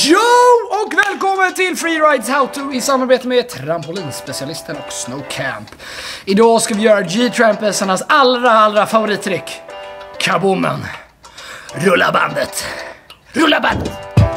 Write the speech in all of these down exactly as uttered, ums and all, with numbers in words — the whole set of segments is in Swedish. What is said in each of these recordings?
Jo och välkommen till Freerides How To i samarbete med trampolinspecialisten och Snowcamp. Idag ska vi göra G-trampersarnas allra allra favorittrick, kaboomen. Rulla bandet. Rulla bandet.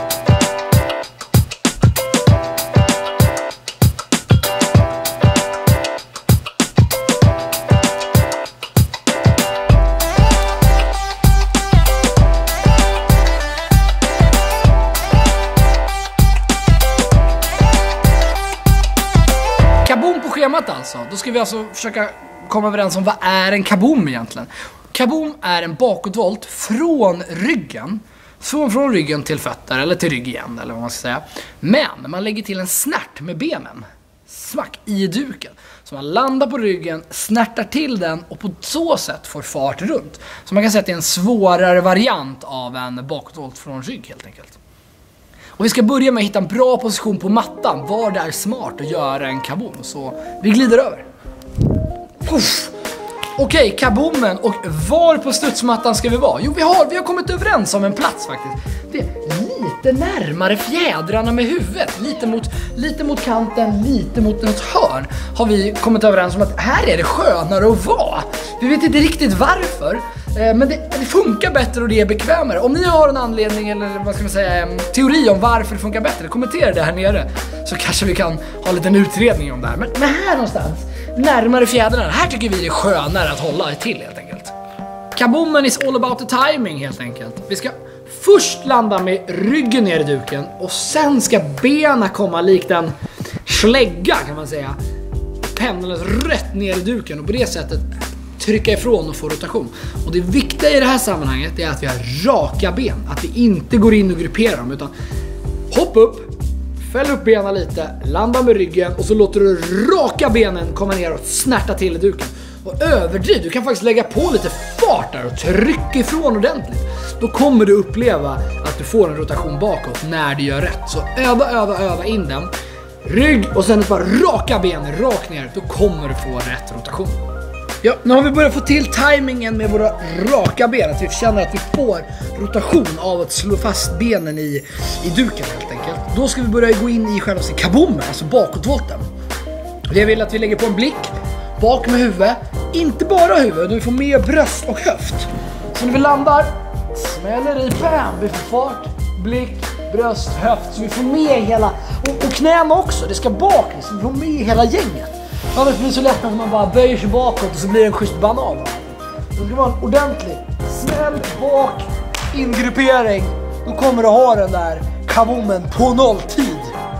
Kaboom på schemat alltså. Då ska vi alltså försöka komma överens om vad är en kaboom egentligen. Kaboom är en bakåtvolt från ryggen. Från, från ryggen till fötter eller till rygg igen eller vad man ska säga. Men man lägger till en snärt med benen. Smack i duken. Så man landar på ryggen, snärtar till den och på så sätt får fart runt. Så man kan säga att det är en svårare variant av en bakåtvolt från rygg helt enkelt. Och vi ska börja med att hitta en bra position på mattan. Var det är smart att göra en kaboom. Så vi glider över. Puff. Okej, okay, kaboomen. Och var på studsmattan ska vi vara? Jo, vi har, vi har kommit överens om en plats faktiskt. Det är lite närmare fjädrarna med huvudet. Lite mot, lite mot kanten, lite mot något hörn. Har vi kommit överens om att här är det skönare att vara. Vi vet inte riktigt varför. Men det, det funkar bättre och det är bekvämare. Om ni har en anledning eller vad ska man säga, en teori om varför det funkar bättre, kommentera det här nere. Så kanske vi kan ha en liten utredning om det här. Men, men här någonstans, närmare fjädrarna, här tycker vi det är skönare att hålla till helt enkelt. Kaboomen is all about the timing helt enkelt. Vi ska först landa med ryggen ner i duken och sen ska benen komma likt en slägga kan man säga. Pendeln rätt ner i duken och på det sättet trycka ifrån och få rotation. Och det viktiga i det här sammanhanget är att vi har raka ben. Att vi inte går in och grupperar dem utan hopp upp, fäll upp benen lite, landa med ryggen och så låter du raka benen komma ner och snärta till i duken. Och överdriv, du kan faktiskt lägga på lite fart där och trycka ifrån ordentligt. Då kommer du uppleva att du får en rotation bakåt när du gör rätt. Så öva, öva, öva in den. Rygg och sen ett par raka ben rakt ner. Då kommer du få rätt rotation. Ja, nu har vi börjat få till timingen med våra raka ben. Att vi känner att vi får rotation av att slå fast benen i, i duken helt enkelt. Då ska vi börja gå in i själva kaboomen, alltså bakåtvolten. Jag vill att vi lägger på en blick bak med huvudet. Inte bara huvudet, utan vi får med bröst och höft. Så när vi landar, smäller i, bam, vi får fart, blick, bröst, höft. Så vi får med hela, och, och knäna också, det ska bak, så vi får med hela gänget. Ja, det blir så lätt när man bara böjer sig bakåt och så blir det en schysst banan. Då ska vara en ordentlig smäll bak, ingruppering. Då kommer du ha den där kaboomen på nolltid.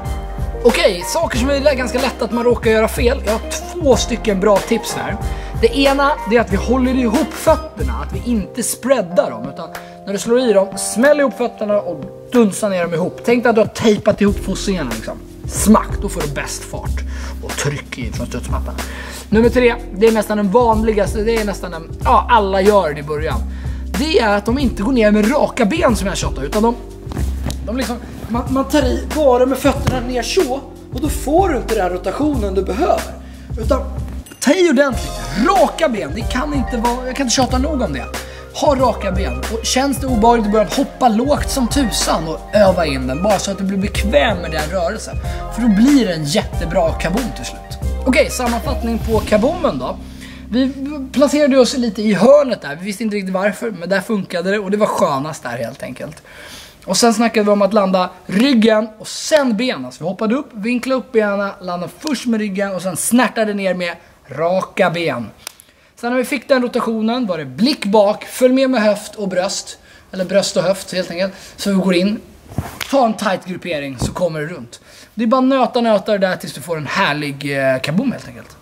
Okej, saker som är ganska lätt att man råkar göra fel. Jag har två stycken bra tips här. Det ena är att vi håller ihop fötterna, att vi inte spreadar dem. Utan när du slår i dem, smäll ihop fötterna och dunsa ner dem ihop. Tänk att du har tejpat ihop fossingarna liksom. Smack, då får du bäst fart och tryck in från studsmattan. Nummer tre, det är nästan den vanligaste, det är nästan en, ja, alla gör det i början. Det är att de inte går ner med raka ben som jag tjatar, utan de, de liksom, man, man tar i bara med fötterna ner så och då får du inte den rotationen du behöver. Utan ta i ordentligt, raka ben, det kan inte vara, jag kan inte tjata nog om det. Ha raka ben och känns det obehagligt i början, hoppa lågt som tusan och öva in den bara så att du blir bekväm med den rörelsen. För då blir det en jättebra kaboom till slut. Okej, sammanfattning på kaboomen då. Vi placerade oss lite i hörnet där, vi visste inte riktigt varför, men där funkade det och det var skönast där helt enkelt. Och sen snackade vi om att landa ryggen och sen benen. Så vi hoppade upp, vinklade upp benen, landade först med ryggen och sen snärtade ner med raka ben. Sen när vi fick den rotationen var det blick bak, följ med med höft och bröst. Eller bröst och höft helt enkelt. Så vi går in, ta en tight gruppering så kommer det runt. Det är bara nöta nöta där tills du får en härlig eh, kaboom helt enkelt.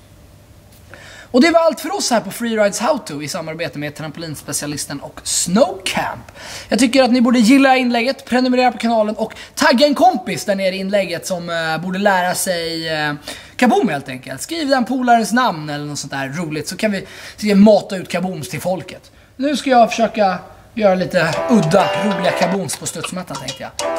Och det var allt för oss här på Freerides How To i samarbete med trampolinspecialisten och Snowcamp. Jag tycker att ni borde gilla inlägget, prenumerera på kanalen och tagga en kompis där nere i inlägget som uh, borde lära sig uh, kaboom helt enkelt. Skriv den polarens namn eller något sånt där roligt så kan vi se, mata ut kabooms till folket. Nu ska jag försöka göra lite udda, roliga kabooms på studsmattan tänkte jag.